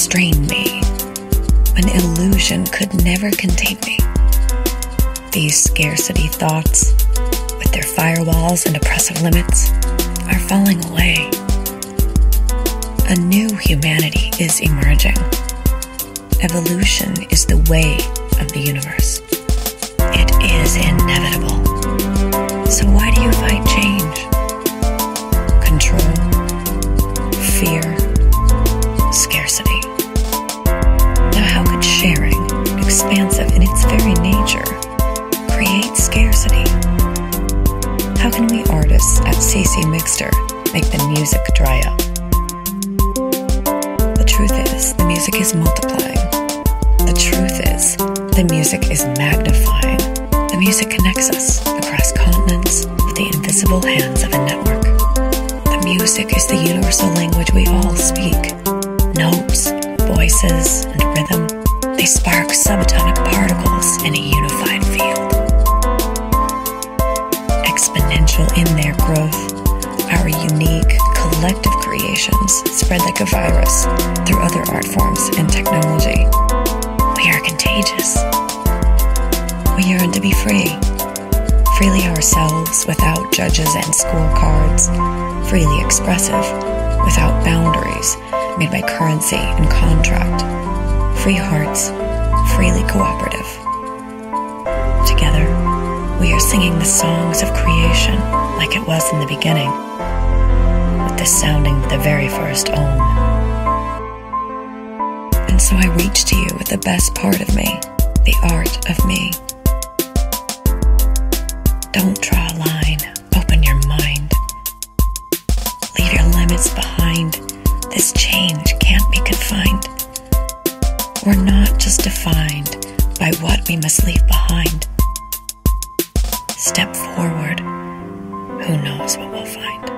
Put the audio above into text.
constrain me, when illusion could never contain me. These scarcity thoughts, with their firewalls and oppressive limits, are falling away. A new humanity is emerging. Evolution is the way of the universe. It is inevitable. So why do you fight change? Control, fear, scarcity. Now how could sharing, expansive in its very nature, create scarcity? How can we artists at CC Mixter make the music dry up? The truth is, the music is multiplying. The truth is, the music is magnifying. The music connects us across continents with the invisible hands of a network. The music is the universal language we all speak. Notes, voices, and rhythm, they spark subatomic particles in a unified field. Exponential in their growth, our unique, collective creations spread like a virus through other art forms and technology. We are contagious. We yearn to be free, freely ourselves without judges and scorecards, freely expressive, without boundaries made by currency and contract, free hearts, freely cooperative. Together, we are singing the songs of creation like it was in the beginning, with the sounding of the very first Om. And so I reach to you with the best part of me, the art of me. Don't draw a line, open your mind. Leave your limits behind. This change can't be confined. We're not just defined by what we must leave behind. Step forward, who knows what we'll find.